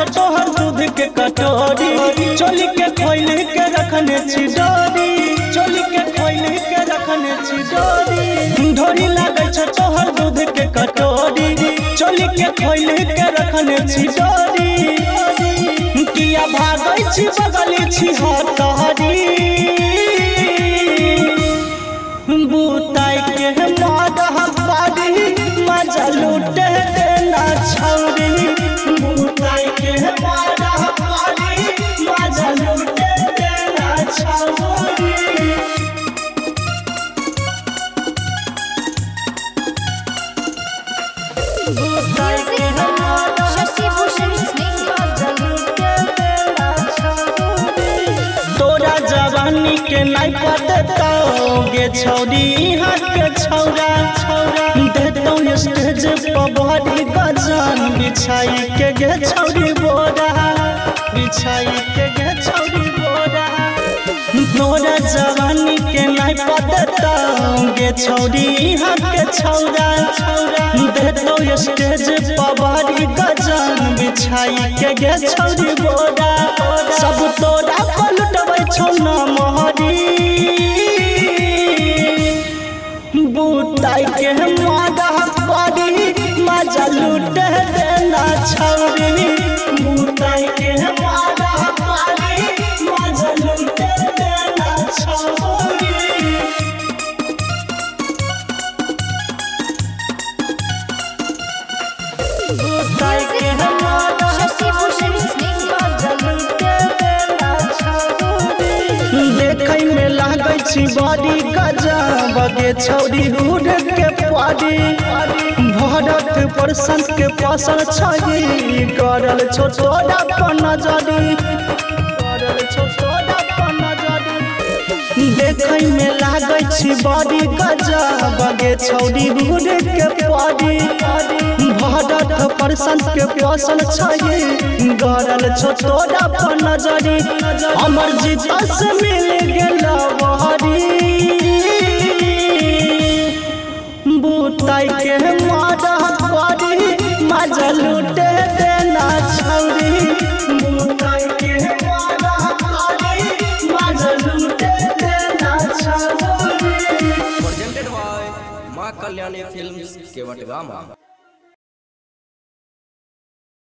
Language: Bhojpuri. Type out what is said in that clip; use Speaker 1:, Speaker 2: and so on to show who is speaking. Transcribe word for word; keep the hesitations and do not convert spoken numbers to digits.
Speaker 1: तोहर दूध के कटोरी चोली के खोल के रखने छी डोरी चोली के खोल के रखने छी डोरी ढोरी लागे छ तोहर दूध के कटोरी चोली के खोल के रखने छी डोरी किया भागै छी बगली छी हतहरी बुताई के मादा बाड़ी मजा लूटे देना छौरी बुताई के मादा बाड़ी मजा लूटे देना छौरी बुताई के मादा शशि भूषण मजा लूटे देना छौरी तोरा जवानी के नहीं पता गे छौरी हाथ के छौरा छौरा देतौ स्टेज पर बड़ी गजन बिछाई के गे छौरी बोरा बिछाई के गे छौरी बोरा तोरा जवानी के नहीं पता गे छौरी हाथ के छौरा छौरा देतौ स्टेज पर बड़ी गजन बिछाई के गे छौरी बोरा सब तोरा पलटबै छौ न मोहरी बुताई के मादा बाड़ी मजा लूटे देना छौरी बुताई के मादा बाड़ी मजा लूटे देना छौरी बुताई के मादा शशि भूषण मजा लूटे देना छौरी देखै में लागै छी बड़ी गजब गे छौरी रूढ़ के पारी भरत प्रसन्न के पसंद छही करल छो तोरा पर नजरी करल छो तोरा पर नजरी देखै में लागै छी बड़ी गजब गे छौरी रूढ़ के पारी भरत प्रसन्न के पसंद छही करल छो तोरा पर नजरी हमर जीत से मिल गेल बहरी बुताई के मादा बाड़ी मजा लूटे देना छौरी बुताई के मादा बाड़ी मजा लूटे देना छौरी
Speaker 2: प्रेजेंटेड बाय मां कल्याणी फिल्म्स केवटगामा।